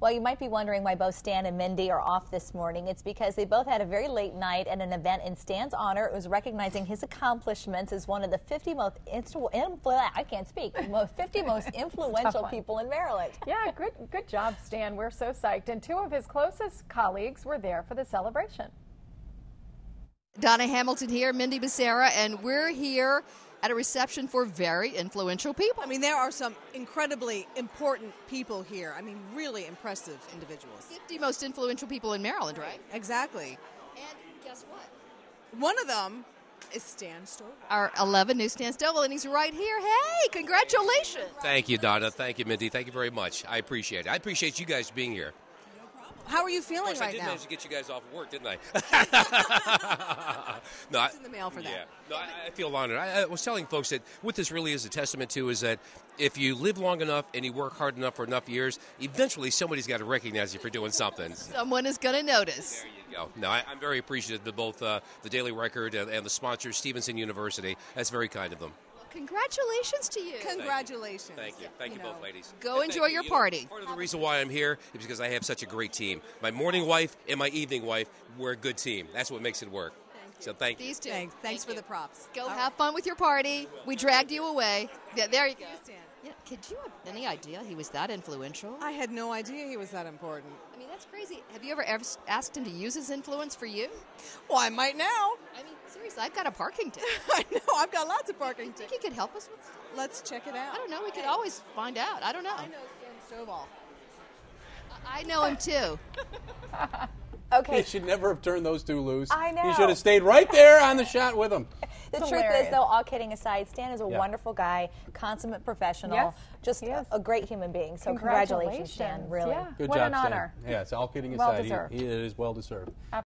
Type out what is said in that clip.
Well, you might be wondering why both Stan and Mindy are off this morning. It's because they both had a very late night at an event in Stan's honor. It was recognizing his accomplishments as one of the 50 most influential people in Maryland. Yeah, good job, Stan. We're so psyched. And two of his closest colleagues were there for the celebration. Donna Hamilton here, Mindy Becerra, and we're here at a reception for very influential people. I mean, there are some incredibly important people here. I mean, really impressive individuals. 50 most influential people in Maryland, right? Exactly. And guess what? One of them is Stan Stovall. Our 11 new Stan Stovall, and he's right here. Hey, congratulations. Thank you, Donna. Thank you, Mindy. Thank you very much. I appreciate it. I appreciate you guys being here. How are you feeling right now? I did manage to get you guys off of work, didn't I? No, it's in the mail for that. Yeah. No, I feel honored. I was telling folks that what this really is a testament to is that if you live long enough and you work hard enough for enough years, eventually somebody's got to recognize you for doing something. Someone is going to notice. There you go. No, I'm very appreciative of both the Daily Record and the sponsor, Stevenson University. That's very kind of them. Congratulations to you. Congratulations. Thank you. Thank you both, ladies. Go enjoy your party. Part of the reason why I'm here is because I have such a great team. My morning wife and my evening wife, we're a good team. That's what makes it work. So thank you. These two. Thanks for the props. Go have fun with your party. We dragged you away. Yeah, there you go. Yeah, could you have any idea he was that influential? I had no idea he was that important. I mean, that's crazy. Have you ever asked him to use his influence for you? Well, I might now. I mean, seriously, I've got a parking ticket. I know. I've got lots of parking tickets. Think you could help us with that? Let's check it out. I don't know. We could always find out. I don't know. I know Stan Stovall. I know him, too. Okay. He should never have turned those two loose. I know. He should have stayed right there on the shot with them. The truth is, though, all kidding aside, Stan is a wonderful guy, consummate professional, yes, just a great human being. So congratulations, Stan, really. Yeah. Good what job, an honor. Stan. Yeah, it's all kidding Well aside. deserved. It is well deserved.